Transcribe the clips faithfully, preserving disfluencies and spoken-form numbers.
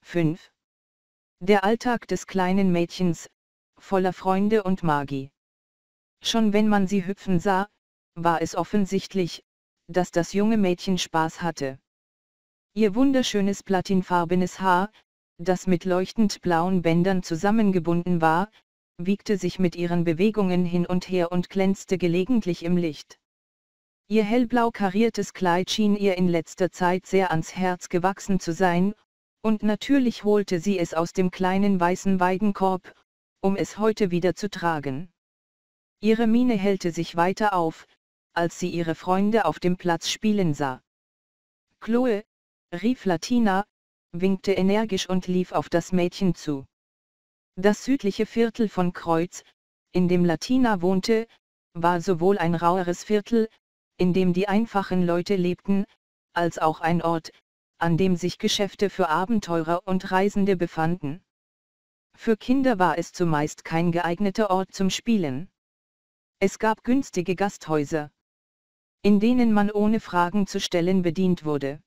fünf. Der Alltag des kleinen Mädchens, voller Freunde und Magie. Schon wenn man sie hüpfen sah, war es offensichtlich, dass das junge Mädchen Spaß hatte. Ihr wunderschönes platinfarbenes Haar, das mit leuchtend blauen Bändern zusammengebunden war, wiegte sich mit ihren Bewegungen hin und her und glänzte gelegentlich im Licht. Ihr hellblau kariertes Kleid schien ihr in letzter Zeit sehr ans Herz gewachsen zu sein, und natürlich holte sie es aus dem kleinen weißen Weidenkorb, um es heute wieder zu tragen. Ihre Miene hellte sich weiter auf, als sie ihre Freunde auf dem Platz spielen sah. Chloe, rief Latina, winkte energisch und lief auf das Mädchen zu. Das südliche Viertel von Kreuz, in dem Latina wohnte, war sowohl ein raueres Viertel, in dem die einfachen Leute lebten, als auch ein Ort, an dem sich Geschäfte für Abenteurer und Reisende befanden. Für Kinder war es zumeist kein geeigneter Ort zum Spielen. Es gab günstige Gasthäuser, in denen man ohne Fragen zu stellen bedient wurde.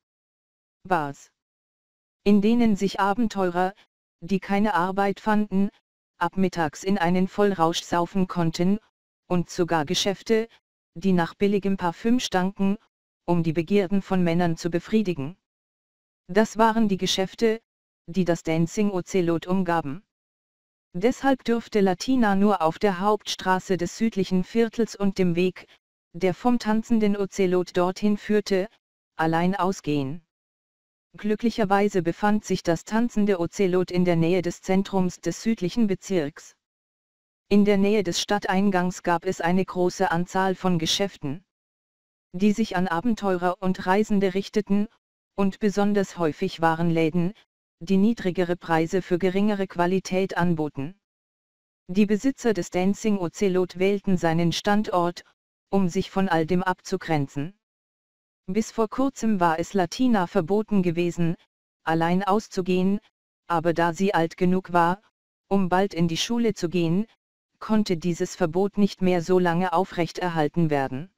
Bars, in denen sich Abenteurer, die keine Arbeit fanden, ab mittags in einen Vollrausch saufen konnten, und sogar Geschäfte, die nach billigem Parfüm stanken, um die Begierden von Männern zu befriedigen. Das waren die Geschäfte, die das Dancing Ocelot umgaben. Deshalb durfte Latina nur auf der Hauptstraße des südlichen Viertels und dem Weg, der vom tanzenden Ocelot dorthin führte, allein ausgehen. Glücklicherweise befand sich das tanzende Ocelot in der Nähe des Zentrums des südlichen Bezirks. In der Nähe des Stadteingangs gab es eine große Anzahl von Geschäften, die sich an Abenteurer und Reisende richteten, und besonders häufig waren Läden, die niedrigere Preise für geringere Qualität anboten. Die Besitzer des Dancing Ocelot wählten seinen Standort, um sich von all dem abzugrenzen. Bis vor kurzem war es Latina verboten gewesen, allein auszugehen, aber da sie alt genug war, um bald in die Schule zu gehen, konnte dieses Verbot nicht mehr so lange aufrechterhalten werden.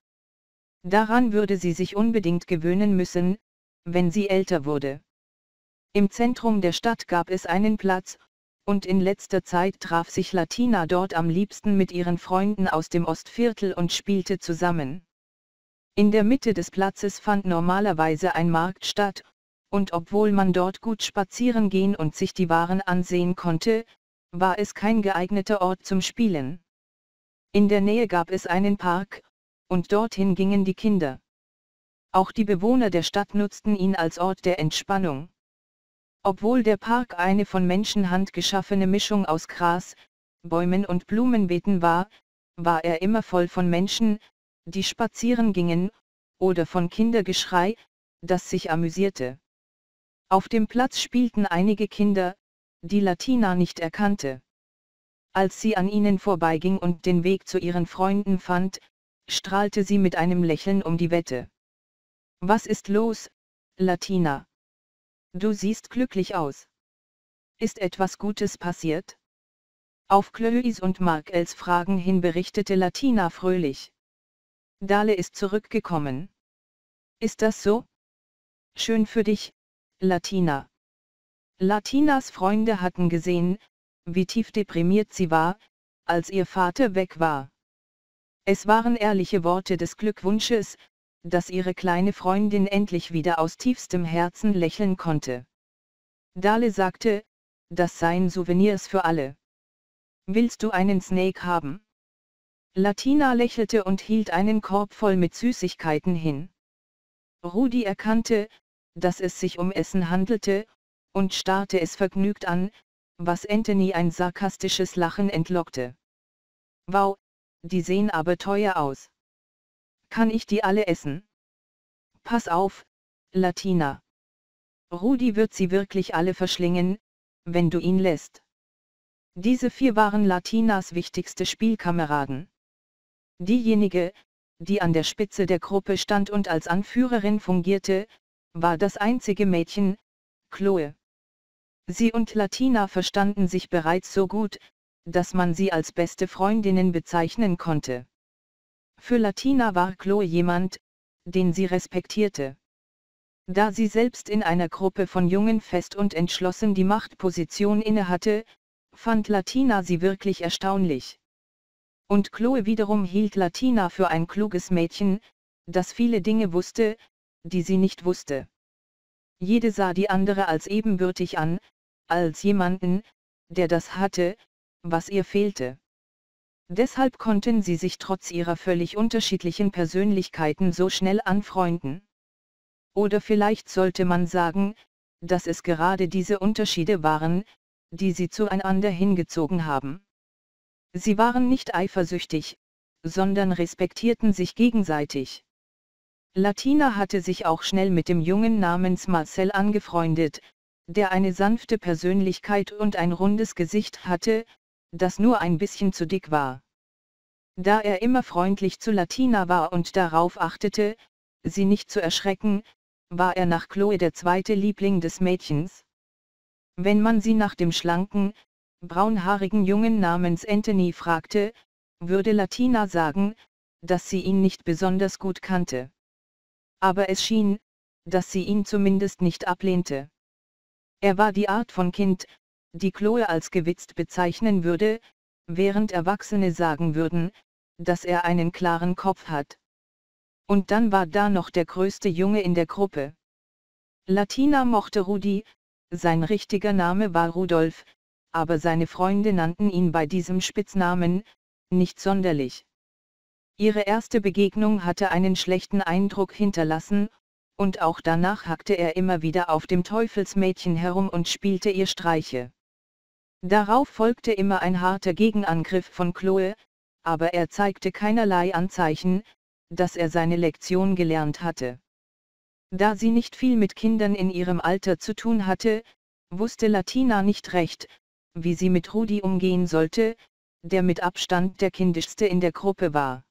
Daran würde sie sich unbedingt gewöhnen müssen, wenn sie älter wurde. Im Zentrum der Stadt gab es einen Platz, und in letzter Zeit traf sich Latina dort am liebsten mit ihren Freunden aus dem Ostviertel und spielte zusammen. In der Mitte des Platzes fand normalerweise ein Markt statt, und obwohl man dort gut spazieren gehen und sich die Waren ansehen konnte, war es kein geeigneter Ort zum Spielen. In der Nähe gab es einen Park, und dorthin gingen die Kinder. Auch die Bewohner der Stadt nutzten ihn als Ort der Entspannung. Obwohl der Park eine von Menschenhand geschaffene Mischung aus Gras, Bäumen und Blumenbeeten war, war er immer voll von Menschen, die spazieren gingen, oder von Kindergeschrei, das sich amüsierte. Auf dem Platz spielten einige Kinder, die Latina nicht erkannte. Als sie an ihnen vorbeiging und den Weg zu ihren Freunden fand, strahlte sie mit einem Lächeln um die Wette. Was ist los, Latina? Du siehst glücklich aus. Ist etwas Gutes passiert? Auf Chloes und Markels Fragen hin berichtete Latina fröhlich. Dale ist zurückgekommen. Ist das so? Schön für dich, Latina. Latinas Freunde hatten gesehen, wie tief deprimiert sie war, als ihr Vater weg war. Es waren ehrliche Worte des Glückwunsches, dass ihre kleine Freundin endlich wieder aus tiefstem Herzen lächeln konnte. Dale sagte, das seien Souvenirs für alle. Willst du einen Snake haben? Latina lächelte und hielt einen Korb voll mit Süßigkeiten hin. Rudi erkannte, dass es sich um Essen handelte, und starrte es vergnügt an, was Anthony ein sarkastisches Lachen entlockte. Wow, die sehen aber teuer aus. Kann ich die alle essen? Pass auf, Latina. Rudi wird sie wirklich alle verschlingen, wenn du ihn lässt. Diese vier waren Latinas wichtigste Spielkameraden. Diejenige, die an der Spitze der Gruppe stand und als Anführerin fungierte, war das einzige Mädchen, Chloe. Sie und Latina verstanden sich bereits so gut, dass man sie als beste Freundinnen bezeichnen konnte. Für Latina war Chloe jemand, den sie respektierte. Da sie selbst in einer Gruppe von Jungen fest und entschlossen die Machtposition innehatte, fand Latina sie wirklich erstaunlich. Und Chloe wiederum hielt Latina für ein kluges Mädchen, das viele Dinge wusste, die sie nicht wusste. Jede sah die andere als ebenbürtig an, als jemanden, der das hatte, was ihr fehlte. Deshalb konnten sie sich trotz ihrer völlig unterschiedlichen Persönlichkeiten so schnell anfreunden. Oder vielleicht sollte man sagen, dass es gerade diese Unterschiede waren, die sie zueinander hingezogen haben. Sie waren nicht eifersüchtig, sondern respektierten sich gegenseitig. Latina hatte sich auch schnell mit dem Jungen namens Marcel angefreundet, der eine sanfte Persönlichkeit und ein rundes Gesicht hatte, das nur ein bisschen zu dick war. Da er immer freundlich zu Latina war und darauf achtete, sie nicht zu erschrecken, war er nach Chloe der zweite Liebling des Mädchens. Wenn man sie nach dem schlanken, braunhaarigen Jungen namens Anthony fragte, würde Latina sagen, dass sie ihn nicht besonders gut kannte. Aber es schien, dass sie ihn zumindest nicht ablehnte. Er war die Art von Kind, die Chloe als gewitzt bezeichnen würde, während Erwachsene sagen würden, dass er einen klaren Kopf hat. Und dann war da noch der größte Junge in der Gruppe. Latina mochte Rudi, sein richtiger Name war Rudolf, aber seine Freunde nannten ihn bei diesem Spitznamen nicht sonderlich. Ihre erste Begegnung hatte einen schlechten Eindruck hinterlassen, und auch danach hackte er immer wieder auf dem Teufelsmädchen herum und spielte ihr Streiche. Darauf folgte immer ein harter Gegenangriff von Chloe, aber er zeigte keinerlei Anzeichen, dass er seine Lektion gelernt hatte. Da sie nicht viel mit Kindern in ihrem Alter zu tun hatte, wusste Latina nicht recht, wie sie mit Rudi umgehen sollte, der mit Abstand der kindischste in der Gruppe war.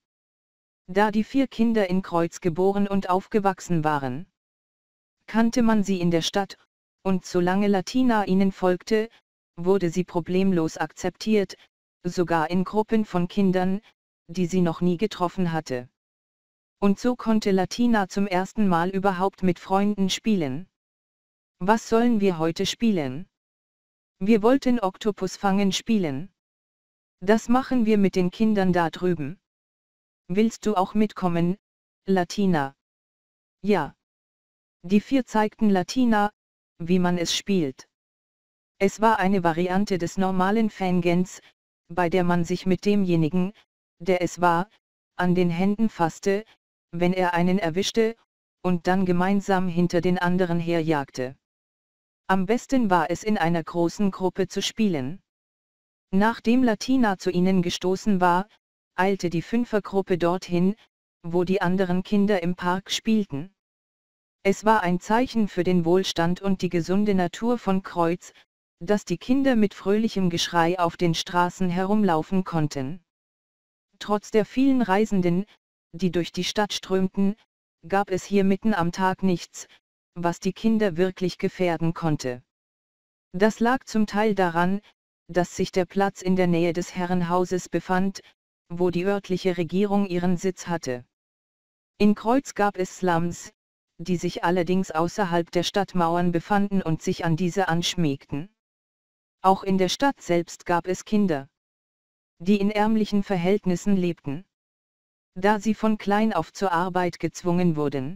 Da die vier Kinder in Kreuz geboren und aufgewachsen waren, kannte man sie in der Stadt, und solange Latina ihnen folgte, wurde sie problemlos akzeptiert, sogar in Gruppen von Kindern, die sie noch nie getroffen hatte. Und so konnte Latina zum ersten Mal überhaupt mit Freunden spielen. Was sollen wir heute spielen? Wir wollten Oktopus fangen spielen. Das machen wir mit den Kindern da drüben. Willst du auch mitkommen, Latina? Ja. Die vier zeigten Latina, wie man es spielt. Es war eine Variante des normalen Fangens, bei der man sich mit demjenigen, der es war, an den Händen fasste, wenn er einen erwischte, und dann gemeinsam hinter den anderen herjagte. Am besten war es in einer großen Gruppe zu spielen. Nachdem Latina zu ihnen gestoßen war, eilte die Fünfergruppe dorthin, wo die anderen Kinder im Park spielten. Es war ein Zeichen für den Wohlstand und die gesunde Natur von Kreuz, dass die Kinder mit fröhlichem Geschrei auf den Straßen herumlaufen konnten. Trotz der vielen Reisenden, die durch die Stadt strömten, gab es hier mitten am Tag nichts, was die Kinder wirklich gefährden konnte. Das lag zum Teil daran, dass sich der Platz in der Nähe des Herrenhauses befand, wo die örtliche Regierung ihren Sitz hatte. In Kreuz gab es Slums, die sich allerdings außerhalb der Stadtmauern befanden und sich an diese anschmiegten. Auch in der Stadt selbst gab es Kinder, die in ärmlichen Verhältnissen lebten, da sie von klein auf zur Arbeit gezwungen wurden.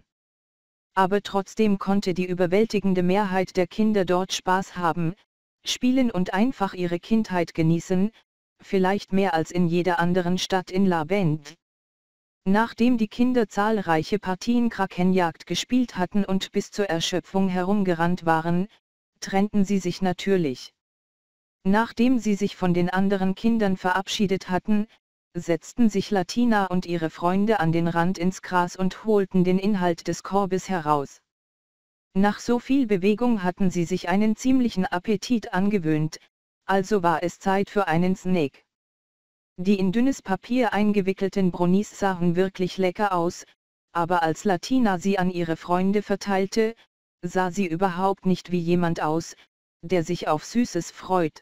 Aber trotzdem konnte die überwältigende Mehrheit der Kinder dort Spaß haben, spielen und einfach ihre Kindheit genießen, vielleicht mehr als in jeder anderen Stadt in La Bend. Nachdem die Kinder zahlreiche Partien Krakenjagd gespielt hatten und bis zur Erschöpfung herumgerannt waren, trennten sie sich natürlich. Nachdem sie sich von den anderen Kindern verabschiedet hatten, setzten sich Latina und ihre Freunde an den Rand ins Gras und holten den Inhalt des Korbes heraus. Nach so viel Bewegung hatten sie sich einen ziemlichen Appetit angewöhnt, also war es Zeit für einen Snack. Die in dünnes Papier eingewickelten Brownies sahen wirklich lecker aus, aber als Latina sie an ihre Freunde verteilte, sah sie überhaupt nicht wie jemand aus, der sich auf Süßes freut.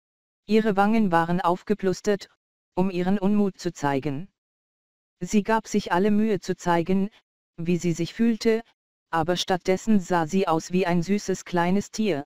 Ihre Wangen waren aufgeplustert, um ihren Unmut zu zeigen. Sie gab sich alle Mühe zu zeigen, wie sie sich fühlte, aber stattdessen sah sie aus wie ein süßes kleines Tier.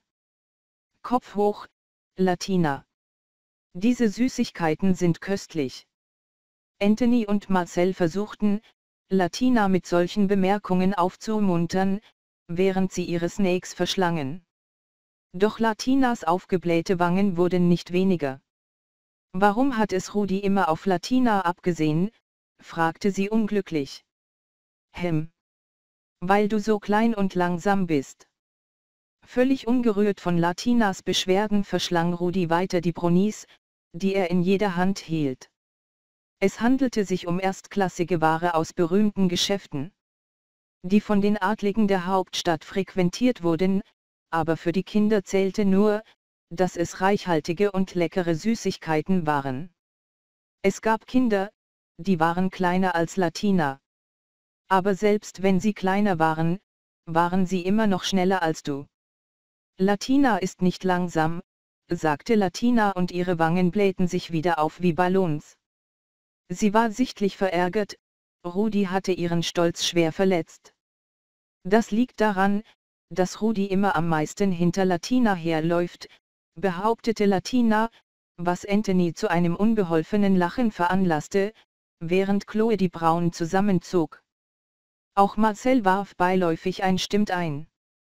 Kopf hoch, Latina. Diese Süßigkeiten sind köstlich. Anthony und Marcel versuchten, Latina mit solchen Bemerkungen aufzumuntern, während sie ihre Snakes verschlangen. Doch Latinas aufgeblähte Wangen wurden nicht weniger. Warum hat es Rudi immer auf Latina abgesehen? Fragte sie unglücklich. Hm. Weil du so klein und langsam bist. Völlig ungerührt von Latinas Beschwerden verschlang Rudi weiter die Brownies, die er in jeder Hand hielt. Es handelte sich um erstklassige Ware aus berühmten Geschäften, die von den Adligen der Hauptstadt frequentiert wurden, aber für die Kinder zählte nur, dass es reichhaltige und leckere Süßigkeiten waren. Es gab Kinder, die waren kleiner als Latina. Aber selbst wenn sie kleiner waren, waren sie immer noch schneller als du. Latina ist nicht langsam, sagte Latina und ihre Wangen blähten sich wieder auf wie Ballons. Sie war sichtlich verärgert, Rudi hatte ihren Stolz schwer verletzt. Das liegt daran, dass Rudi immer am meisten hinter Latina herläuft, behauptete Latina, was Anthony zu einem unbeholfenen Lachen veranlasste, während Chloe die Brauen zusammenzog. Auch Marcel warf beiläufig ein Stimmt ein.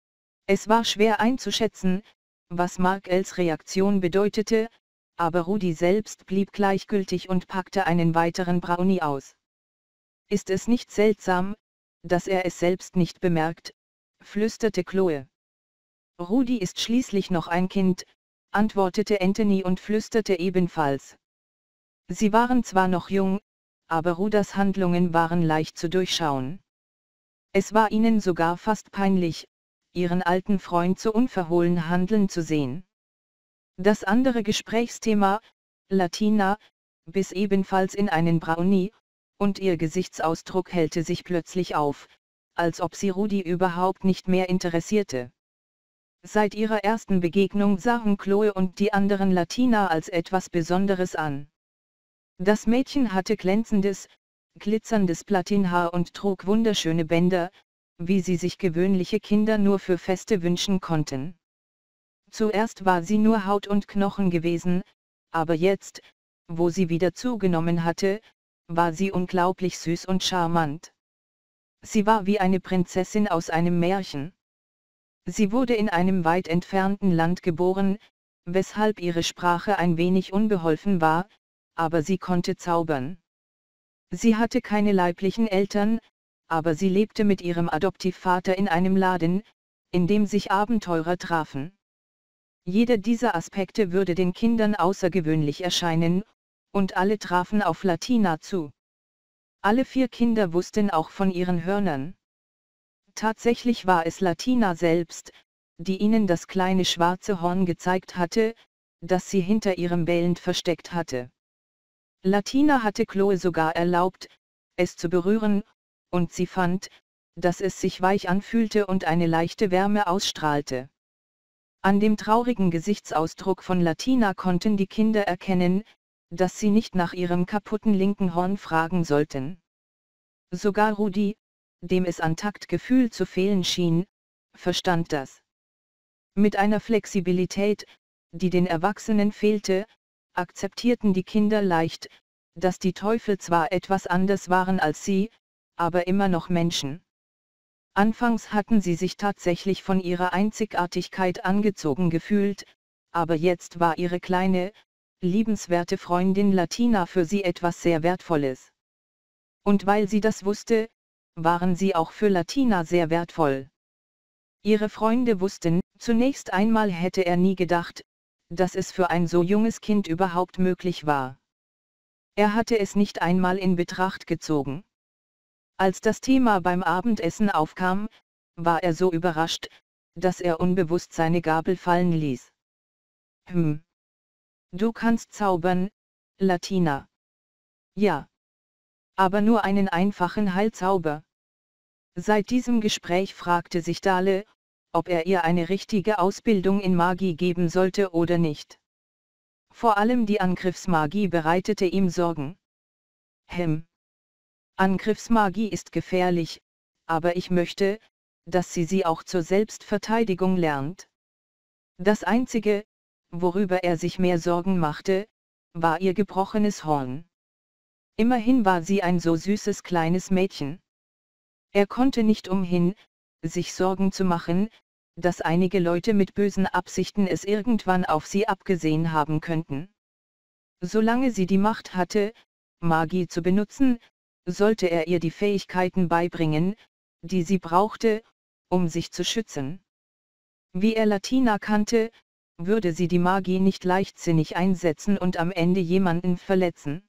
Es war schwer einzuschätzen, was Marcels Reaktion bedeutete, aber Rudi selbst blieb gleichgültig und packte einen weiteren Brownie aus. Ist es nicht seltsam, dass er es selbst nicht bemerkt, flüsterte Chloe. Rudi ist schließlich noch ein Kind, antwortete Anthony und flüsterte ebenfalls. Sie waren zwar noch jung, aber Rudas Handlungen waren leicht zu durchschauen. Es war ihnen sogar fast peinlich, ihren alten Freund so unverhohlen handeln zu sehen. Das andere Gesprächsthema, Latina, biss ebenfalls in einen Brownie, und ihr Gesichtsausdruck hellte sich plötzlich auf, als ob sie Rudi überhaupt nicht mehr interessierte. Seit ihrer ersten Begegnung sahen Chloe und die anderen Latina als etwas Besonderes an. Das Mädchen hatte glänzendes, glitzerndes Platinhaar und trug wunderschöne Bänder, wie sie sich gewöhnliche Kinder nur für Feste wünschen konnten. Zuerst war sie nur Haut und Knochen gewesen, aber jetzt, wo sie wieder zugenommen hatte, war sie unglaublich süß und charmant. Sie war wie eine Prinzessin aus einem Märchen. Sie wurde in einem weit entfernten Land geboren, weshalb ihre Sprache ein wenig unbeholfen war, aber sie konnte zaubern. Sie hatte keine leiblichen Eltern, aber sie lebte mit ihrem Adoptivvater in einem Laden, in dem sich Abenteurer trafen. Jeder dieser Aspekte würde den Kindern außergewöhnlich erscheinen, und alle trafen auf Latina zu. Alle vier Kinder wussten auch von ihren Hörnern. Tatsächlich war es Latina selbst, die ihnen das kleine schwarze Horn gezeigt hatte, das sie hinter ihrem Bälend versteckt hatte. Latina hatte Chloe sogar erlaubt, es zu berühren, und sie fand, dass es sich weich anfühlte und eine leichte Wärme ausstrahlte. An dem traurigen Gesichtsausdruck von Latina konnten die Kinder erkennen, dass sie nicht nach ihrem kaputten linken Horn fragen sollten. Sogar Rudi, dem es an Taktgefühl zu fehlen schien, verstand das. Mit einer Flexibilität, die den Erwachsenen fehlte, akzeptierten die Kinder leicht, dass die Teufel zwar etwas anders waren als sie, aber immer noch Menschen. Anfangs hatten sie sich tatsächlich von ihrer Einzigartigkeit angezogen gefühlt, aber jetzt war ihre kleine, liebenswerte Freundin Latina für sie etwas sehr Wertvolles. Und weil sie das wusste, waren sie auch für Latina sehr wertvoll. Ihre Freunde wussten, zunächst einmal hätte er nie gedacht, dass es für ein so junges Kind überhaupt möglich war. Er hatte es nicht einmal in Betracht gezogen. Als das Thema beim Abendessen aufkam, war er so überrascht, dass er unbewusst seine Gabel fallen ließ. Hm. Du kannst zaubern, Latina. Ja. Aber nur einen einfachen Heilzauber. Seit diesem Gespräch fragte sich Dale, ob er ihr eine richtige Ausbildung in Magie geben sollte oder nicht. Vor allem die Angriffsmagie bereitete ihm Sorgen. Hm. Angriffsmagie ist gefährlich, aber ich möchte, dass sie sie auch zur Selbstverteidigung lernt. Das Einzige, worüber er sich mehr Sorgen machte, war ihr gebrochenes Horn. Immerhin war sie ein so süßes kleines Mädchen. Er konnte nicht umhin, sich Sorgen zu machen, dass einige Leute mit bösen Absichten es irgendwann auf sie abgesehen haben könnten. Solange sie die Macht hatte, Magie zu benutzen, sollte er ihr die Fähigkeiten beibringen, die sie brauchte, um sich zu schützen. Wie er Latina kannte, würde sie die Magie nicht leichtsinnig einsetzen und am Ende jemanden verletzen.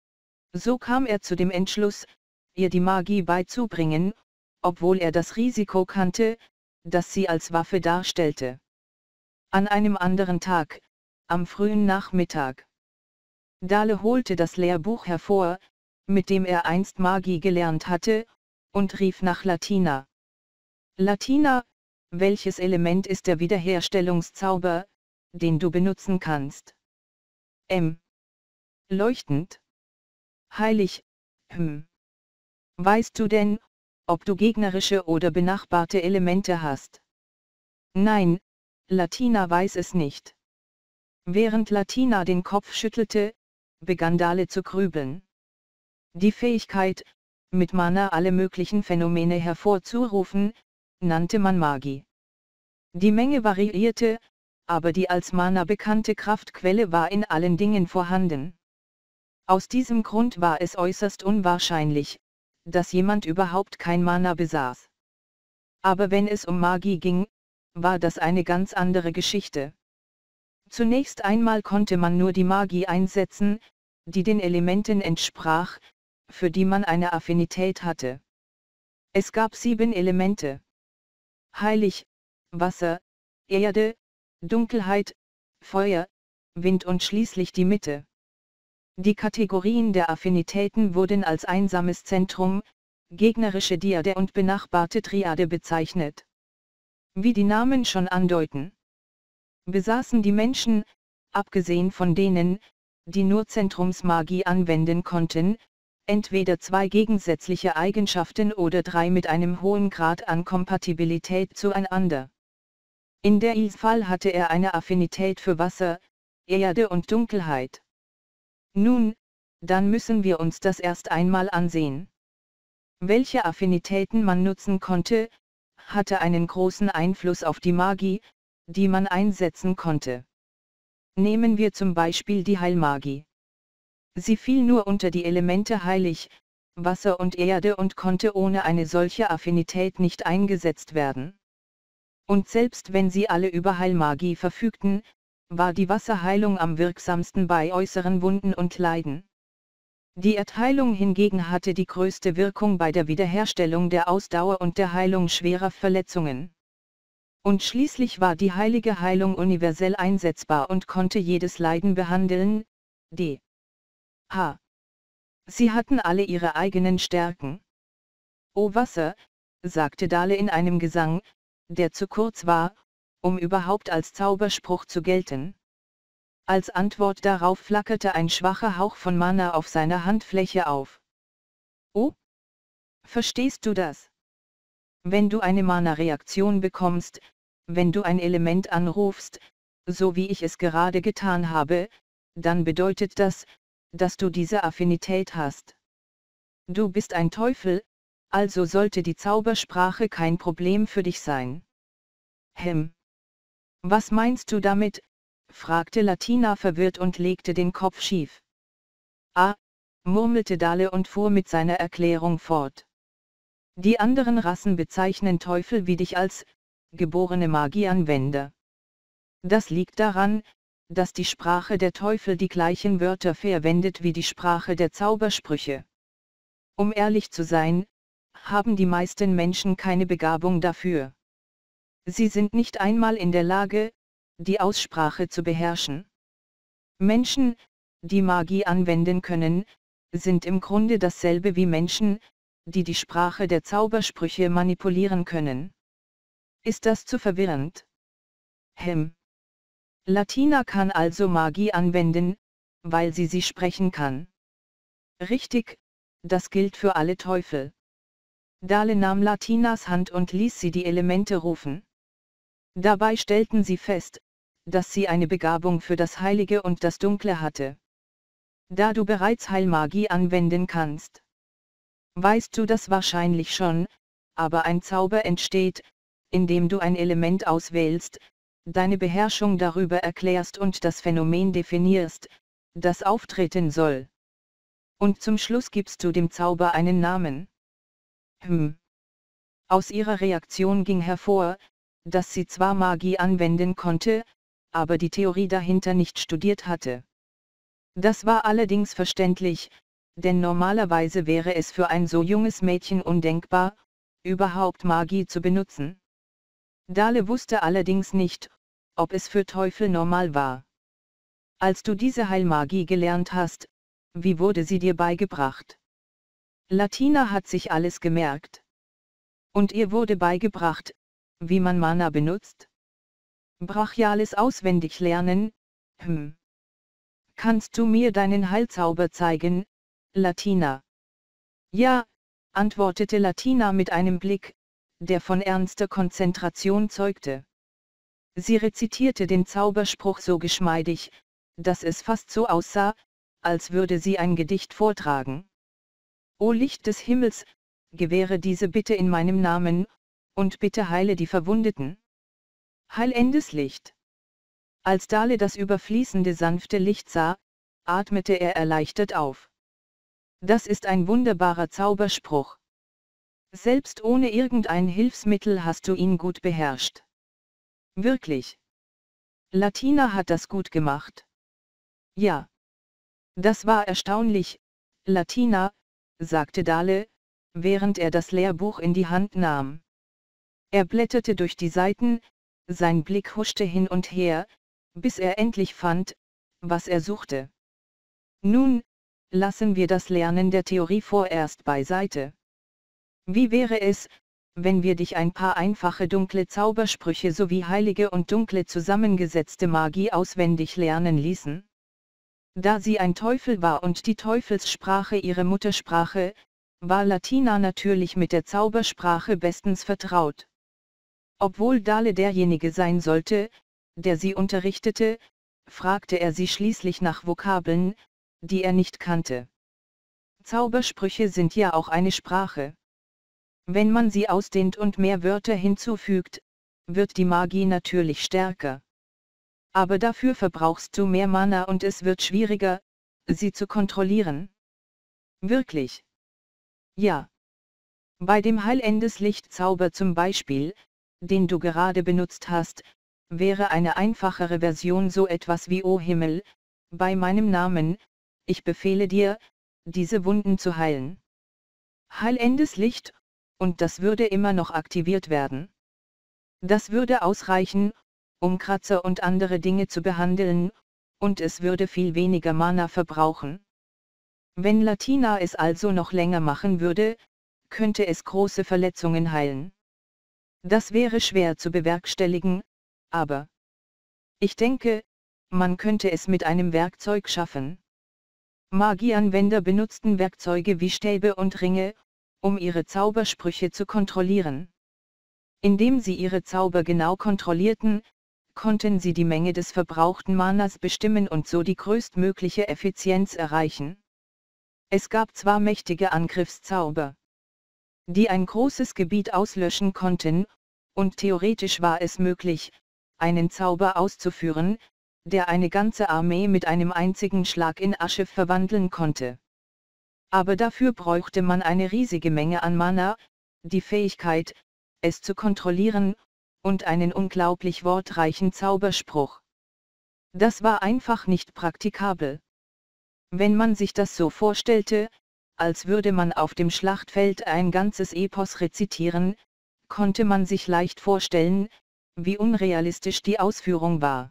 So kam er zu dem Entschluss, ihr die Magie beizubringen, obwohl er das Risiko kannte, das sie als Waffe darstellte. An einem anderen Tag, am frühen Nachmittag. Dale holte das Lehrbuch hervor, mit dem er einst Magie gelernt hatte, und rief nach Latina. Latina, welches Element ist der Wiederherstellungszauber, den du benutzen kannst? M. Leuchtend. Heilig, hm. Weißt du denn, ob du gegnerische oder benachbarte Elemente hast? Nein, Latina weiß es nicht. Während Latina den Kopf schüttelte, begann Dale zu grübeln. Die Fähigkeit, mit Mana alle möglichen Phänomene hervorzurufen, nannte man Magie. Die Menge variierte, aber die als Mana bekannte Kraftquelle war in allen Dingen vorhanden. Aus diesem Grund war es äußerst unwahrscheinlich, dass jemand überhaupt kein Mana besaß. Aber wenn es um Magie ging, war das eine ganz andere Geschichte. Zunächst einmal konnte man nur die Magie einsetzen, die den Elementen entsprach, für die man eine Affinität hatte. Es gab sieben Elemente. Heilig, Wasser, Erde, Dunkelheit, Feuer, Wind und schließlich die Mitte. Die Kategorien der Affinitäten wurden als einsames Zentrum, gegnerische Dyade und benachbarte Triade bezeichnet. Wie die Namen schon andeuten, besaßen die Menschen, abgesehen von denen, die nur Zentrumsmagie anwenden konnten, entweder zwei gegensätzliche Eigenschaften oder drei mit einem hohen Grad an Kompatibilität zueinander. In der I-Fall hatte er eine Affinität für Wasser, Erde und Dunkelheit. Nun, dann müssen wir uns das erst einmal ansehen. Welche Affinitäten man nutzen konnte, hatte einen großen Einfluss auf die Magie, die man einsetzen konnte. Nehmen wir zum Beispiel die Heilmagie. Sie fiel nur unter die Elemente Heilig, Wasser und Erde und konnte ohne eine solche Affinität nicht eingesetzt werden. Und selbst wenn sie alle über Heilmagie verfügten, war die Wasserheilung am wirksamsten bei äußeren Wunden und Leiden. Die Erdheilung hingegen hatte die größte Wirkung bei der Wiederherstellung der Ausdauer und der Heilung schwerer Verletzungen. Und schließlich war die heilige Heilung universell einsetzbar und konnte jedes Leiden behandeln, d. h. Sie hatten alle ihre eigenen Stärken. O Wasser, sagte Dale in einem Gesang, der zu kurz war, um überhaupt als Zauberspruch zu gelten. Als Antwort darauf flackerte ein schwacher Hauch von Mana auf seiner Handfläche auf. Oh? Verstehst du das? Wenn du eine Mana-Reaktion bekommst, wenn du ein Element anrufst, so wie ich es gerade getan habe, dann bedeutet das, dass du diese Affinität hast. Du bist ein Teufel, also sollte die Zaubersprache kein Problem für dich sein. Hm. Was meinst du damit? Fragte Latina verwirrt und legte den Kopf schief. Ah, murmelte Dale und fuhr mit seiner Erklärung fort. Die anderen Rassen bezeichnen Teufel wie dich als geborene Magieanwender. Das liegt daran, dass die Sprache der Teufel die gleichen Wörter verwendet wie die Sprache der Zaubersprüche. Um ehrlich zu sein, haben die meisten Menschen keine Begabung dafür. Sie sind nicht einmal in der Lage, die Aussprache zu beherrschen. Menschen, die Magie anwenden können, sind im Grunde dasselbe wie Menschen, die die Sprache der Zaubersprüche manipulieren können. Ist das zu verwirrend? Hm. Latina kann also Magie anwenden, weil sie sie sprechen kann. Richtig, das gilt für alle Teufel. Dale nahm Latinas Hand und ließ sie die Elemente rufen. Dabei stellten sie fest, dass sie eine Begabung für das Heilige und das Dunkle hatte. Da du bereits Heilmagie anwenden kannst, weißt du das wahrscheinlich schon, aber ein Zauber entsteht, indem du ein Element auswählst, deine Beherrschung darüber erklärst und das Phänomen definierst, das auftreten soll. Und zum Schluss gibst du dem Zauber einen Namen. Hm. Aus ihrer Reaktion ging hervor, dass sie zwar Magie anwenden konnte, aber die Theorie dahinter nicht studiert hatte. Das war allerdings verständlich, denn normalerweise wäre es für ein so junges Mädchen undenkbar, überhaupt Magie zu benutzen. Dale wusste allerdings nicht, ob es für Teufel normal war. Als du diese Heilmagie gelernt hast, wie wurde sie dir beigebracht? Latina hat sich alles gemerkt. Und ihr wurde beigebracht, wie man Mana benutzt? Brachiales auswendig lernen, hm. Kannst du mir deinen Heilzauber zeigen, Latina? Ja, antwortete Latina mit einem Blick, der von ernster Konzentration zeugte. Sie rezitierte den Zauberspruch so geschmeidig, dass es fast so aussah, als würde sie ein Gedicht vortragen. O Licht des Himmels, gewähre diese Bitte in meinem Namen, und bitte heile die Verwundeten. Heilendes Licht. Als Dale das überfließende sanfte Licht sah, atmete er erleichtert auf. Das ist ein wunderbarer Zauberspruch. Selbst ohne irgendein Hilfsmittel hast du ihn gut beherrscht. Wirklich. Latina hat das gut gemacht. Ja. Das war erstaunlich, Latina, sagte Dale, während er das Lehrbuch in die Hand nahm. Er blätterte durch die Seiten, sein Blick huschte hin und her, bis er endlich fand, was er suchte. Nun, lassen wir das Lernen der Theorie vorerst beiseite. Wie wäre es, wenn wir dich ein paar einfache dunkle Zaubersprüche sowie heilige und dunkle zusammengesetzte Magie auswendig lernen ließen? Da sie ein Teufel war und die Teufelssprache ihre Muttersprache, war Latina natürlich mit der Zaubersprache bestens vertraut. Obwohl Dale derjenige sein sollte, der sie unterrichtete, fragte er sie schließlich nach Vokabeln, die er nicht kannte. Zaubersprüche sind ja auch eine Sprache. Wenn man sie ausdehnt und mehr Wörter hinzufügt, wird die Magie natürlich stärker. Aber dafür verbrauchst du mehr Mana und es wird schwieriger, sie zu kontrollieren. Wirklich? Ja. Bei dem Heilendes-Licht-Zauber zum Beispiel, den du gerade benutzt hast, wäre eine einfachere Version so etwas wie O Himmel, bei meinem Namen, ich befehle dir, diese Wunden zu heilen. Heilendes Licht, und das würde immer noch aktiviert werden. Das würde ausreichen, um Kratzer und andere Dinge zu behandeln, und es würde viel weniger Mana verbrauchen. Wenn Latina es also noch länger machen würde, könnte es große Verletzungen heilen. Das wäre schwer zu bewerkstelligen, aber ich denke, man könnte es mit einem Werkzeug schaffen. Magieanwender benutzten Werkzeuge wie Stäbe und Ringe, um ihre Zaubersprüche zu kontrollieren. Indem sie ihre Zauber genau kontrollierten, konnten sie die Menge des verbrauchten Manas bestimmen und so die größtmögliche Effizienz erreichen. Es gab zwar mächtige Angriffszauber, die ein großes Gebiet auslöschen konnten, und theoretisch war es möglich, einen Zauber auszuführen, der eine ganze Armee mit einem einzigen Schlag in Asche verwandeln konnte. Aber dafür bräuchte man eine riesige Menge an Mana, die Fähigkeit, es zu kontrollieren, und einen unglaublich wortreichen Zauberspruch. Das war einfach nicht praktikabel. Wenn man sich das so vorstellte, als würde man auf dem Schlachtfeld ein ganzes Epos rezitieren, konnte man sich leicht vorstellen, wie unrealistisch die Ausführung war.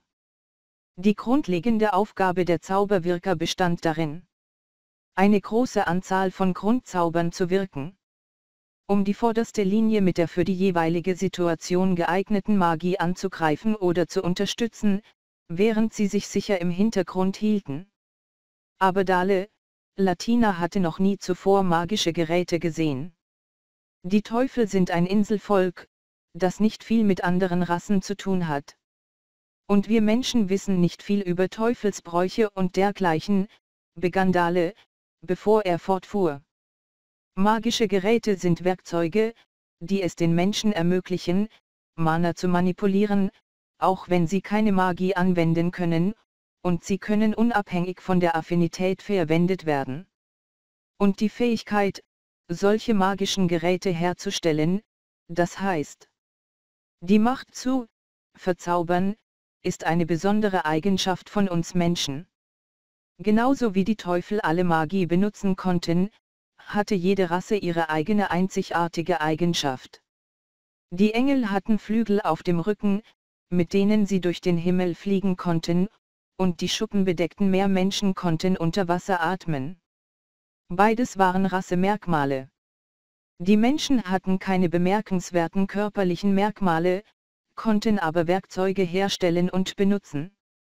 Die grundlegende Aufgabe der Zauberwirker bestand darin, eine große Anzahl von Grundzaubern zu wirken. Um die vorderste Linie mit der für die jeweilige Situation geeigneten Magie anzugreifen oder zu unterstützen, während sie sich sicher im Hintergrund hielten. Aber Dale, Latina hatte noch nie zuvor magische Geräte gesehen. Die Teufel sind ein Inselvolk, das nicht viel mit anderen Rassen zu tun hat. Und wir Menschen wissen nicht viel über Teufelsbräuche und dergleichen, begann Dale, bevor er fortfuhr. Magische Geräte sind Werkzeuge, die es den Menschen ermöglichen, Mana zu manipulieren, auch wenn sie keine Magie anwenden können, und sie können unabhängig von der Affinität verwendet werden. Und die Fähigkeit, solche magischen Geräte herzustellen, das heißt, die Macht zu verzaubern, ist eine besondere Eigenschaft von uns Menschen. Genauso wie die Teufel alle Magie benutzen konnten, hatte jede Rasse ihre eigene einzigartige Eigenschaft. Die Engel hatten Flügel auf dem Rücken, mit denen sie durch den Himmel fliegen konnten, und die schuppenbedeckten Meermenschen konnten unter Wasser atmen. Beides waren Rassemerkmale. Die Menschen hatten keine bemerkenswerten körperlichen Merkmale, konnten aber Werkzeuge herstellen und benutzen.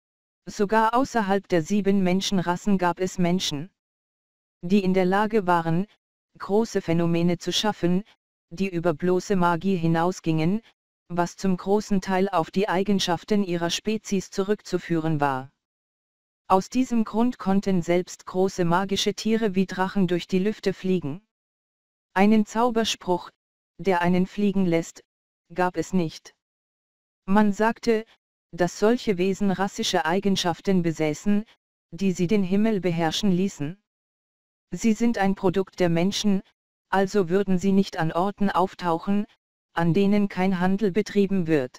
Sogar außerhalb der sieben Menschenrassen gab es Menschen, die in der Lage waren, große Phänomene zu schaffen, die über bloße Magie hinausgingen, was zum großen Teil auf die Eigenschaften ihrer Spezies zurückzuführen war. Aus diesem Grund konnten selbst große magische Tiere wie Drachen durch die Lüfte fliegen. Einen Zauberspruch, der einen fliegen lässt, gab es nicht. Man sagte, dass solche Wesen rassische Eigenschaften besäßen, die sie den Himmel beherrschen ließen. Sie sind ein Produkt der Menschen, also würden sie nicht an Orten auftauchen, an denen kein Handel betrieben wird.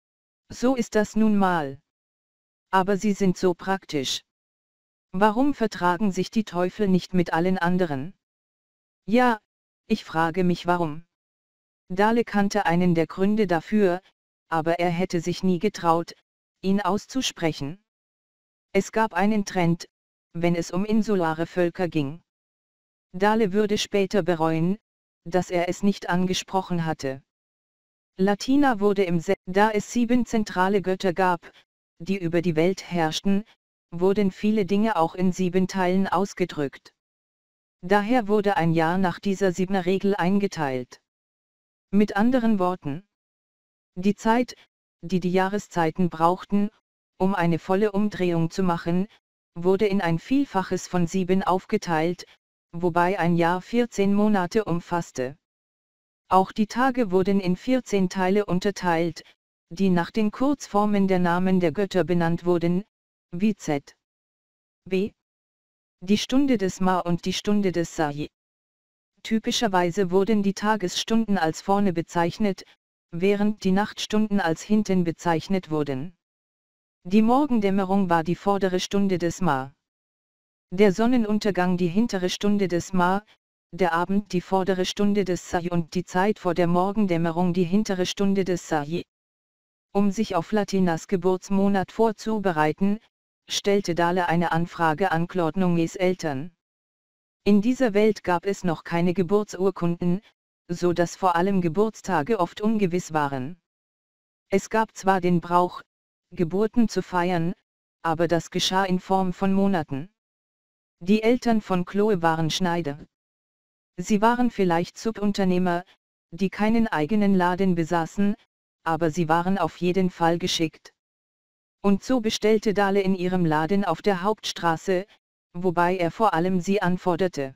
So ist das nun mal. Aber sie sind so praktisch. Warum vertragen sich die Teufel nicht mit allen anderen? Ja, ich frage mich warum. Dale kannte einen der Gründe dafür, aber er hätte sich nie getraut, ihn auszusprechen. Es gab einen Trend, wenn es um insulare Völker ging. Dale würde später bereuen, dass er es nicht angesprochen hatte. Latina wurde im Se Da es sieben zentrale Götter gab, die über die Welt herrschten, wurden viele Dinge auch in sieben Teilen ausgedrückt. Daher wurde ein Jahr nach dieser Siebener-Regel eingeteilt. Mit anderen Worten: Die Zeit, die die Jahreszeiten brauchten, um eine volle Umdrehung zu machen, wurde in ein Vielfaches von sieben aufgeteilt, wobei ein Jahr vierzehn Monate umfasste. Auch die Tage wurden in vierzehn Teile unterteilt, die nach den Kurzformen der Namen der Götter benannt wurden, wie Z B, die Stunde des Ma und die Stunde des Sayi. Typischerweise wurden die Tagesstunden als vorne bezeichnet, während die Nachtstunden als hinten bezeichnet wurden. Die Morgendämmerung war die vordere Stunde des Ma. Der Sonnenuntergang die hintere Stunde des Ma, der Abend die vordere Stunde des Sayi und die Zeit vor der Morgendämmerung die hintere Stunde des Sayi. Um sich auf Latinas Geburtsmonat vorzubereiten, stellte Dale eine Anfrage an Claude Nunges Eltern. In dieser Welt gab es noch keine Geburtsurkunden, so dass vor allem Geburtstage oft ungewiss waren. Es gab zwar den Brauch, Geburten zu feiern, aber das geschah in Form von Monaten. Die Eltern von Chloe waren Schneider. Sie waren vielleicht Subunternehmer, die keinen eigenen Laden besaßen, aber sie waren auf jeden Fall geschickt. Und so bestellte Dale in ihrem Laden auf der Hauptstraße, wobei er vor allem sie anforderte.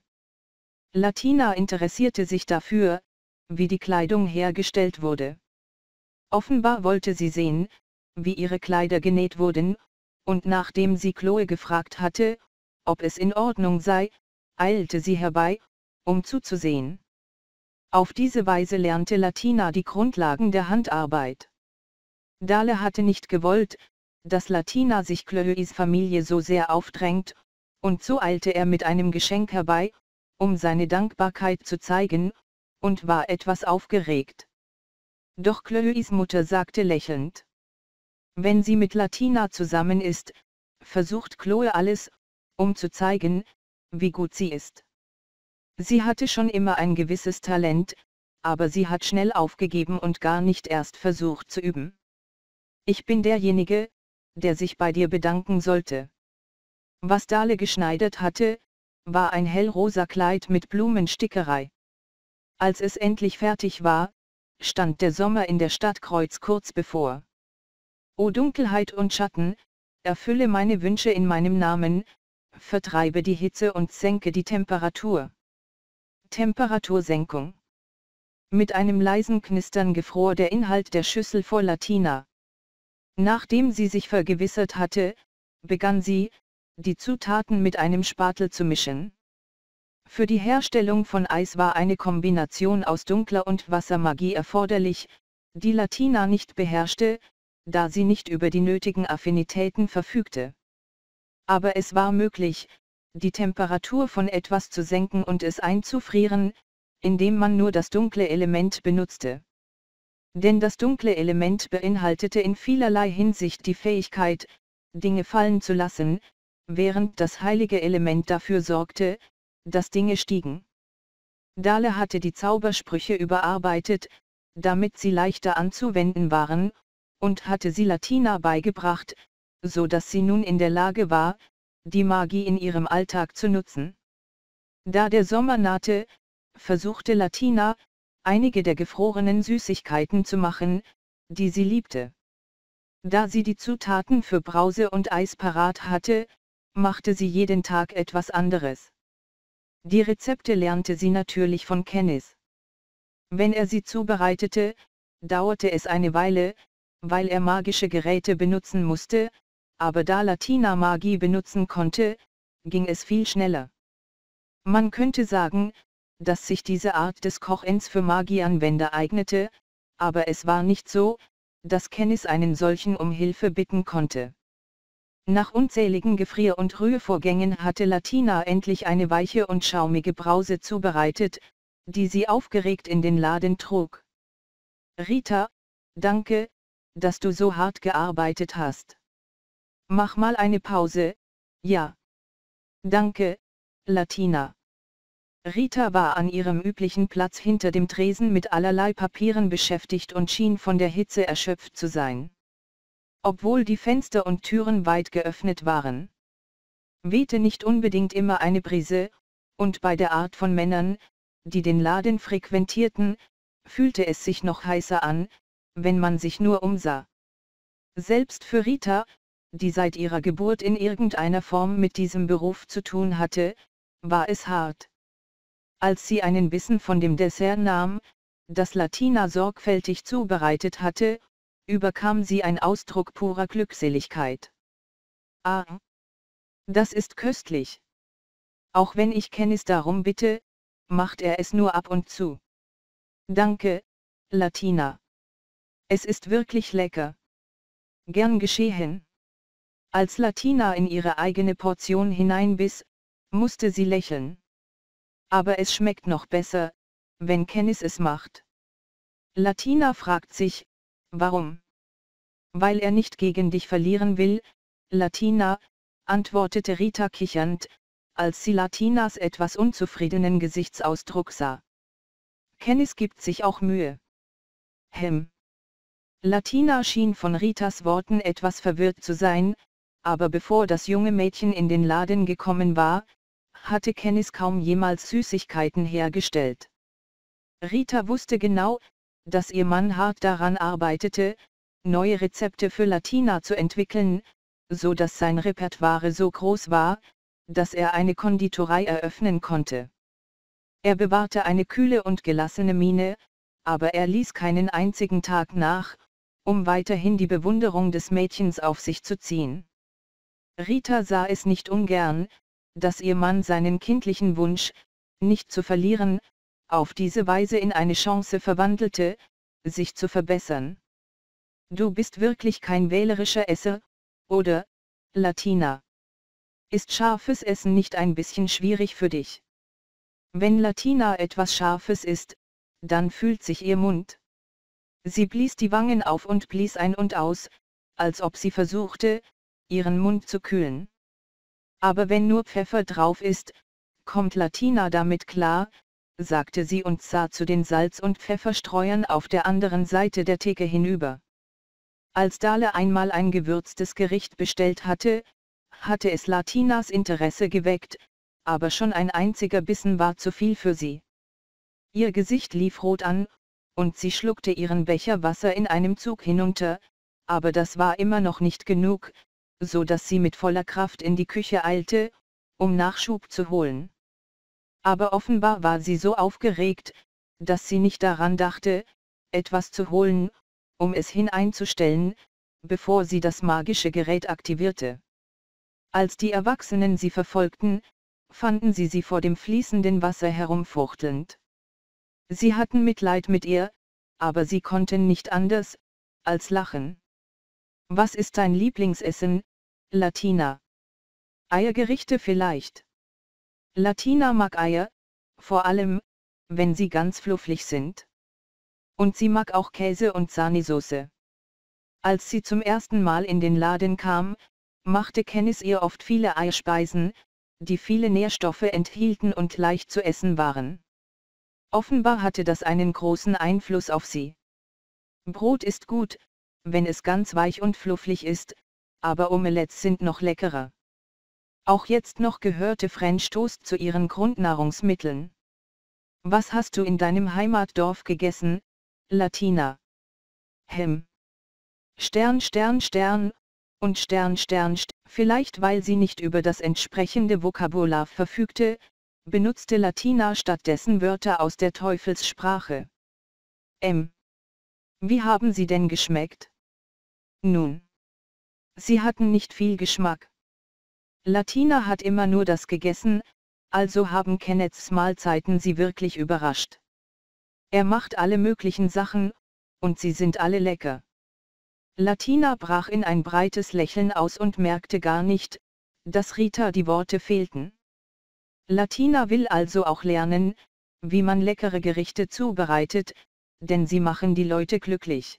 Latina interessierte sich dafür, wie die Kleidung hergestellt wurde. Offenbar wollte sie sehen, wie ihre Kleider genäht wurden, und nachdem sie Chloe gefragt hatte, ob es in Ordnung sei, eilte sie herbei, um zuzusehen. Auf diese Weise lernte Latina die Grundlagen der Handarbeit. Dale hatte nicht gewollt, dass Latina sich Chloes Familie so sehr aufdrängt, und so eilte er mit einem Geschenk herbei, um seine Dankbarkeit zu zeigen, und war etwas aufgeregt. Doch Chloes Mutter sagte lächelnd: Wenn sie mit Latina zusammen ist, versucht Chloe alles, um zu zeigen, wie gut sie ist. Sie hatte schon immer ein gewisses Talent, aber sie hat schnell aufgegeben und gar nicht erst versucht zu üben. Ich bin derjenige, der sich bei dir bedanken sollte. Was Dale geschneidert hatte, war ein hellrosa Kleid mit Blumenstickerei. Als es endlich fertig war, stand der Sommer in der Stadt Kreuz kurz bevor. O Dunkelheit und Schatten, erfülle meine Wünsche in meinem Namen, vertreibe die Hitze und senke die Temperatur. Temperatursenkung. Mit einem leisen Knistern gefror der Inhalt der Schüssel vor Latina. Nachdem sie sich vergewissert hatte, begann sie, die Zutaten mit einem Spatel zu mischen. Für die Herstellung von Eis war eine Kombination aus dunkler und Wassermagie erforderlich, die Latina nicht beherrschte, da sie nicht über die nötigen Affinitäten verfügte. Aber es war möglich, die Temperatur von etwas zu senken und es einzufrieren, indem man nur das dunkle Element benutzte. Denn das dunkle Element beinhaltete in vielerlei Hinsicht die Fähigkeit, Dinge fallen zu lassen, während das heilige Element dafür sorgte, dass Dinge stiegen. Dale hatte die Zaubersprüche überarbeitet, damit sie leichter anzuwenden waren, und hatte sie Latina beigebracht, so dass sie nun in der Lage war, die Magie in ihrem Alltag zu nutzen. Da der Sommer nahte, versuchte Latina, einige der gefrorenen Süßigkeiten zu machen, die sie liebte. Da sie die Zutaten für Brause und Eis parat hatte, machte sie jeden Tag etwas anderes. Die Rezepte lernte sie natürlich von Kenneth. Wenn er sie zubereitete, dauerte es eine Weile, weil er magische Geräte benutzen musste, aber da Latina Magie benutzen konnte, ging es viel schneller. Man könnte sagen, dass sich diese Art des Kochens für Magieanwender eignete, aber es war nicht so, dass Kenneth einen solchen um Hilfe bitten konnte. Nach unzähligen Gefrier- und Rührvorgängen hatte Latina endlich eine weiche und schaumige Brause zubereitet, die sie aufgeregt in den Laden trug. Rita, danke, dass du so hart gearbeitet hast. Mach mal eine Pause, ja. Danke, Latina. Rita war an ihrem üblichen Platz hinter dem Tresen mit allerlei Papieren beschäftigt und schien von der Hitze erschöpft zu sein. Obwohl die Fenster und Türen weit geöffnet waren, wehte nicht unbedingt immer eine Brise, und bei der Art von Männern, die den Laden frequentierten, fühlte es sich noch heißer an, wenn man sich nur umsah. Selbst für Rita, die seit ihrer Geburt in irgendeiner Form mit diesem Beruf zu tun hatte, war es hart. Als sie einen Bissen von dem Dessert nahm, das Latina sorgfältig zubereitet hatte, überkam sie ein Ausdruck purer Glückseligkeit. Ah, das ist köstlich. Auch wenn ich Kenneth darum bitte, macht er es nur ab und zu. Danke, Latina. Es ist wirklich lecker. Gern geschehen. Als Latina in ihre eigene Portion hineinbiss, musste sie lächeln. Aber es schmeckt noch besser, wenn Kenneth es macht. Latina fragt sich, warum? Weil er nicht gegen dich verlieren will, Latina, antwortete Rita kichernd, als sie Latinas etwas unzufriedenen Gesichtsausdruck sah. Kenneth gibt sich auch Mühe. Hm. Latina schien von Ritas Worten etwas verwirrt zu sein, aber bevor das junge Mädchen in den Laden gekommen war, hatte Kenneth kaum jemals Süßigkeiten hergestellt. Rita wusste genau, dass ihr Mann hart daran arbeitete, neue Rezepte für Latina zu entwickeln, so dass sein Repertoire so groß war, dass er eine Konditorei eröffnen konnte. Er bewahrte eine kühle und gelassene Miene, aber er ließ keinen einzigen Tag nach, um weiterhin die Bewunderung des Mädchens auf sich zu ziehen. Rita sah es nicht ungern, dass ihr Mann seinen kindlichen Wunsch, nicht zu verlieren, auf diese Weise in eine Chance verwandelte, sich zu verbessern. Du bist wirklich kein wählerischer Esser, oder, Latina? Ist scharfes Essen nicht ein bisschen schwierig für dich? Wenn Latina etwas Scharfes isst, dann fühlt sich ihr Mund. Sie blies die Wangen auf und blies ein und aus, als ob sie versuchte, ihren Mund zu kühlen. Aber wenn nur Pfeffer drauf ist, kommt Latina damit klar, sagte sie und sah zu den Salz- und Pfefferstreuern auf der anderen Seite der Theke hinüber. Als Dale einmal ein gewürztes Gericht bestellt hatte, hatte es Latinas Interesse geweckt, aber schon ein einziger Bissen war zu viel für sie. Ihr Gesicht lief rot an, und sie schluckte ihren Becher Wasser in einem Zug hinunter, aber das war immer noch nicht genug, so dass sie mit voller Kraft in die Küche eilte, um Nachschub zu holen. Aber offenbar war sie so aufgeregt, dass sie nicht daran dachte, etwas zu holen, um es hineinzustellen, bevor sie das magische Gerät aktivierte. Als die Erwachsenen sie verfolgten, fanden sie sie vor dem fließenden Wasser herumfuchtelnd. Sie hatten Mitleid mit ihr, aber sie konnten nicht anders, als lachen. Was ist dein Lieblingsessen, Latina? Eiergerichte vielleicht. Latina mag Eier, vor allem, wenn sie ganz fluffig sind. Und sie mag auch Käse und Sahnesoße. Als sie zum ersten Mal in den Laden kam, machte Kenneth ihr oft viele Eierspeisen, die viele Nährstoffe enthielten und leicht zu essen waren. Offenbar hatte das einen großen Einfluss auf sie. Brot ist gut, wenn es ganz weich und fluffig ist, aber Omelettes sind noch leckerer. Auch jetzt noch gehörte French Toast zu ihren Grundnahrungsmitteln. Was hast du in deinem Heimatdorf gegessen, Latina? Hem. Stern, Stern, Stern, und Stern, Stern, Stern. Vielleicht weil sie nicht über das entsprechende Vokabular verfügte, benutzte Latina stattdessen Wörter aus der Teufelssprache. M. Wie haben sie denn geschmeckt? Nun. Sie hatten nicht viel Geschmack. Latina hat immer nur das gegessen, also haben Kenneths Mahlzeiten sie wirklich überrascht. Er macht alle möglichen Sachen, und sie sind alle lecker. Latina brach in ein breites Lächeln aus und merkte gar nicht, dass Rita die Worte fehlten. Latina will also auch lernen, wie man leckere Gerichte zubereitet, denn sie machen die Leute glücklich.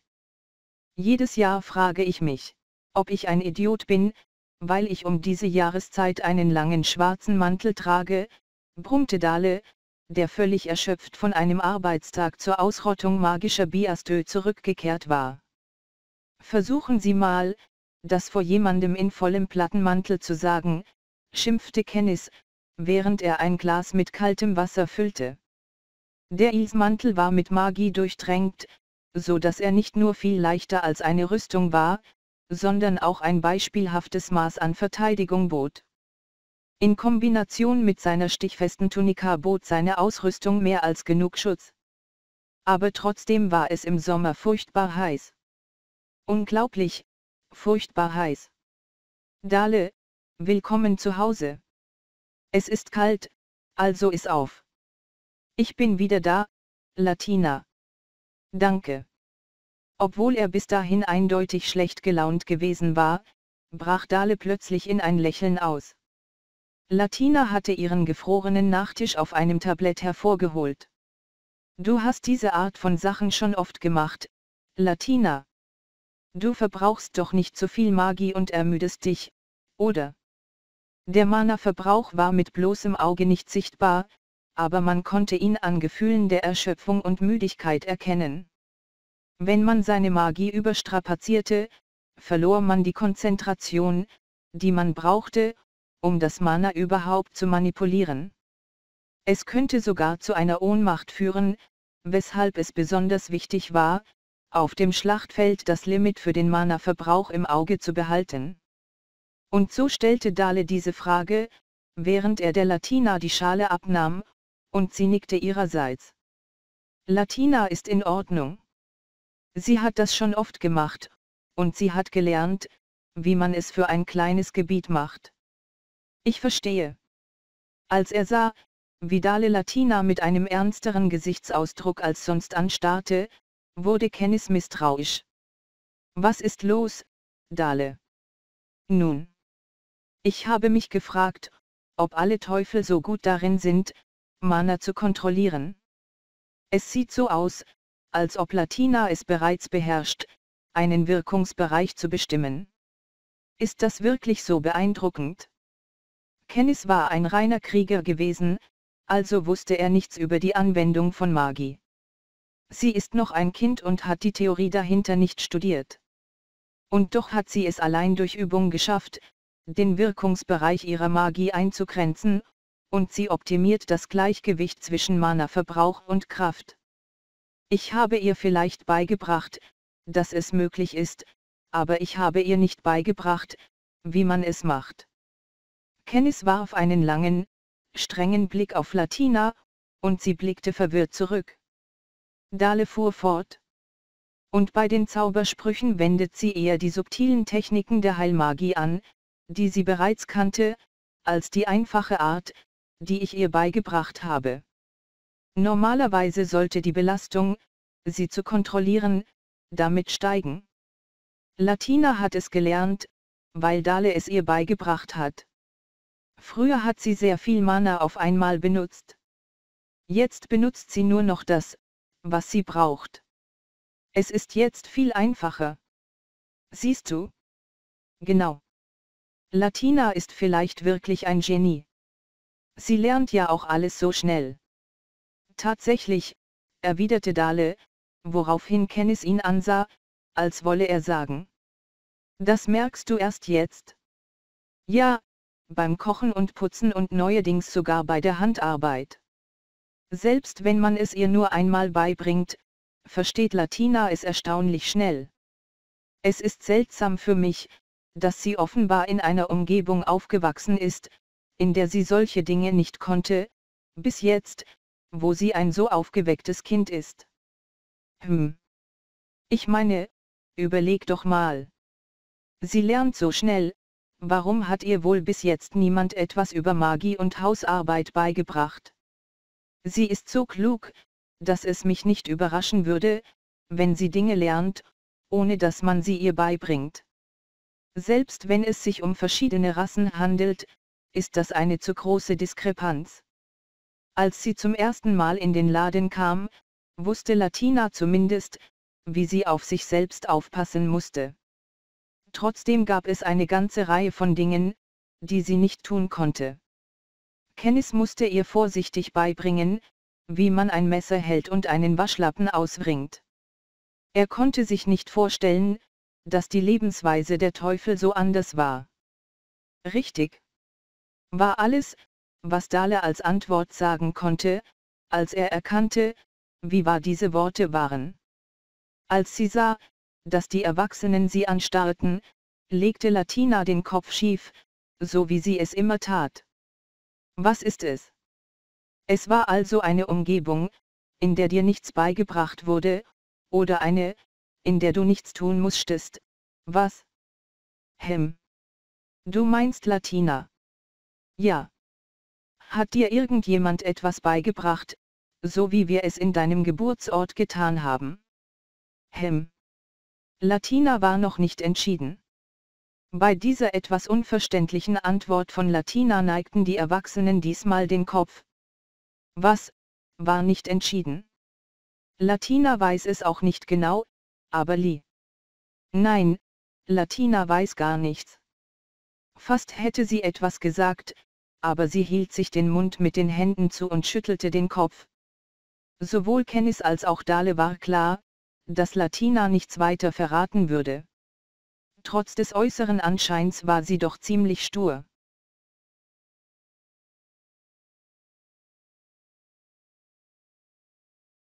Jedes Jahr frage ich mich, ob ich ein Idiot bin, weil ich um diese Jahreszeit einen langen schwarzen Mantel trage, brummte Dale, der völlig erschöpft von einem Arbeitstag zur Ausrottung magischer Biastö zurückgekehrt war. Versuchen Sie mal, das vor jemandem in vollem Plattenmantel zu sagen, schimpfte Kenneth, während er ein Glas mit kaltem Wasser füllte. Der Ease-Mantel war mit Magie durchtränkt, so dass er nicht nur viel leichter als eine Rüstung war, sondern auch ein beispielhaftes Maß an Verteidigung bot. In Kombination mit seiner stichfesten Tunika bot seine Ausrüstung mehr als genug Schutz. Aber trotzdem war es im Sommer furchtbar heiß. Unglaublich, furchtbar heiß. Dale, willkommen zu Hause. Es ist kalt, also iss auf. Ich bin wieder da, Latina. Danke. Obwohl er bis dahin eindeutig schlecht gelaunt gewesen war, brach Dale plötzlich in ein Lächeln aus. Latina hatte ihren gefrorenen Nachtisch auf einem Tablett hervorgeholt. Du hast diese Art von Sachen schon oft gemacht, Latina. Du verbrauchst doch nicht so viel Magie und ermüdest dich, oder? Der Mana-Verbrauch war mit bloßem Auge nicht sichtbar, aber man konnte ihn an Gefühlen der Erschöpfung und Müdigkeit erkennen. Wenn man seine Magie überstrapazierte, verlor man die Konzentration, die man brauchte, um das Mana überhaupt zu manipulieren. Es könnte sogar zu einer Ohnmacht führen, weshalb es besonders wichtig war, auf dem Schlachtfeld das Limit für den Mana-Verbrauch im Auge zu behalten. Und so stellte Dale diese Frage, während er der Latina die Schale abnahm, und sie nickte ihrerseits. Latina ist in Ordnung. Sie hat das schon oft gemacht, und sie hat gelernt, wie man es für ein kleines Gebiet macht. Ich verstehe. Als er sah, wie Dale Latina mit einem ernsteren Gesichtsausdruck als sonst anstarrte, wurde Kenneth misstrauisch. Was ist los, Dale? Nun. Ich habe mich gefragt, ob alle Teufel so gut darin sind, Mana zu kontrollieren. Es sieht so aus, als ob Latina es bereits beherrscht, einen Wirkungsbereich zu bestimmen. Ist das wirklich so beeindruckend? Kenneth war ein reiner Krieger gewesen, also wusste er nichts über die Anwendung von Magie. Sie ist noch ein Kind und hat die Theorie dahinter nicht studiert. Und doch hat sie es allein durch Übung geschafft, den Wirkungsbereich ihrer Magie einzugrenzen, und sie optimiert das Gleichgewicht zwischen Mana-Verbrauch und Kraft. Ich habe ihr vielleicht beigebracht, dass es möglich ist, aber ich habe ihr nicht beigebracht, wie man es macht. Kenneth warf einen langen, strengen Blick auf Latina, und sie blickte verwirrt zurück. Dale fuhr fort. Und bei den Zaubersprüchen wendet sie eher die subtilen Techniken der Heilmagie an, die sie bereits kannte, als die einfache Art, die ich ihr beigebracht habe. Normalerweise sollte die Belastung, sie zu kontrollieren, damit steigen. Latina hat es gelernt, weil Dale es ihr beigebracht hat. Früher hat sie sehr viel Mana auf einmal benutzt. Jetzt benutzt sie nur noch das, was sie braucht. Es ist jetzt viel einfacher. Siehst du? Genau. Latina ist vielleicht wirklich ein Genie. Sie lernt ja auch alles so schnell. Tatsächlich, erwiderte Dale, woraufhin Kenneth ihn ansah, als wolle er sagen. Das merkst du erst jetzt? Ja, beim Kochen und Putzen und neuerdings sogar bei der Handarbeit. Selbst wenn man es ihr nur einmal beibringt, versteht Latina es erstaunlich schnell. Es ist seltsam für mich, dass sie offenbar in einer Umgebung aufgewachsen ist, in der sie solche Dinge nicht konnte, bis jetzt, wo sie ein so aufgewecktes Kind ist. Hm. Ich meine, überleg doch mal. Sie lernt so schnell, warum hat ihr wohl bis jetzt niemand etwas über Magie und Hausarbeit beigebracht? Sie ist so klug, dass es mich nicht überraschen würde, wenn sie Dinge lernt, ohne dass man sie ihr beibringt. Selbst wenn es sich um verschiedene Rassen handelt, ist das eine zu große Diskrepanz. Als sie zum ersten Mal in den Laden kam, wusste Latina zumindest, wie sie auf sich selbst aufpassen musste. Trotzdem gab es eine ganze Reihe von Dingen, die sie nicht tun konnte. Kenneth musste ihr vorsichtig beibringen, wie man ein Messer hält und einen Waschlappen auswringt. Er konnte sich nicht vorstellen, dass die Lebensweise der Teufel so anders war. Richtig. War alles, was Dale als Antwort sagen konnte, als er erkannte, wie wahr diese Worte waren. Als sie sah, dass die Erwachsenen sie anstarrten, legte Latina den Kopf schief, so wie sie es immer tat. Was ist es? Es war also eine Umgebung, in der dir nichts beigebracht wurde, oder eine, in der du nichts tun musstest, was? Hm. Du meinst Latina? Ja. Hat dir irgendjemand etwas beigebracht, so wie wir es in deinem Geburtsort getan haben? Hm. Latina war noch nicht entschieden. Bei dieser etwas unverständlichen Antwort von Latina neigten die Erwachsenen diesmal den Kopf. Was, war nicht entschieden? Latina weiß es auch nicht genau, aber Lee. Nein, Latina weiß gar nichts. Fast hätte sie etwas gesagt, aber sie hielt sich den Mund mit den Händen zu und schüttelte den Kopf. Sowohl Kenneth als auch Dale war klar, dass Latina nichts weiter verraten würde. Trotz des äußeren Anscheins war sie doch ziemlich stur.